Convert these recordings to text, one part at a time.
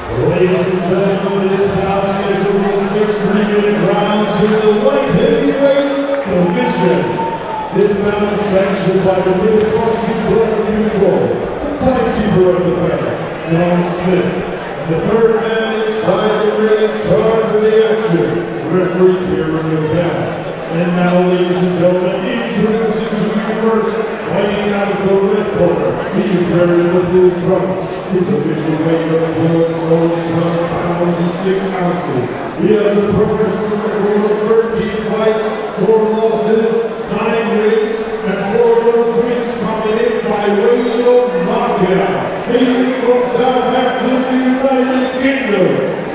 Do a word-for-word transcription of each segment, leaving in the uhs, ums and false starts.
Ladies and gentlemen, this now scheduled for six three-minute rounds in the light heavyweight division. This bout is sanctioned by the Oluwatosin Kejawa, the timekeeper of the fight, John Smith. The third man inside the ring in charge of the action, referee Kieran McDowell. And now, ladies and gentlemen, introducing to you first, fighting out of the red corner. He is wearing the blue trunks. His official weight of twelve pounds and six ounces. He has a professional record of thirteen fights, four losses, nine wins, and four of those wins coming in by way of knockout. Hailing from Southampton, United Kingdom,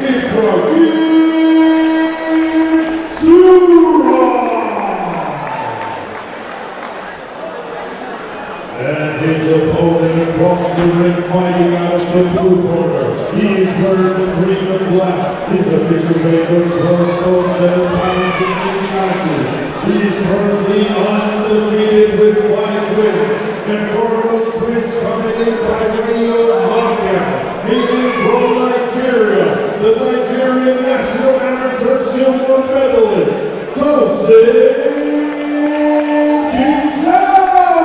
Ibragim Tsurov. And his opponent across the ring fighting out of the blue corner. He is wearing the green and black. His official weight of twelve stone seven pounds and six ounces. He is currently undefeated with five wins. And four of those wins coming in by way of knockout. Hailing from Nigeria, the Nigerian national amateur silver medalist, Oluwatosin Kejawa.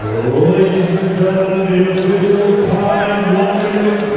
Ladies and gentlemen, the official time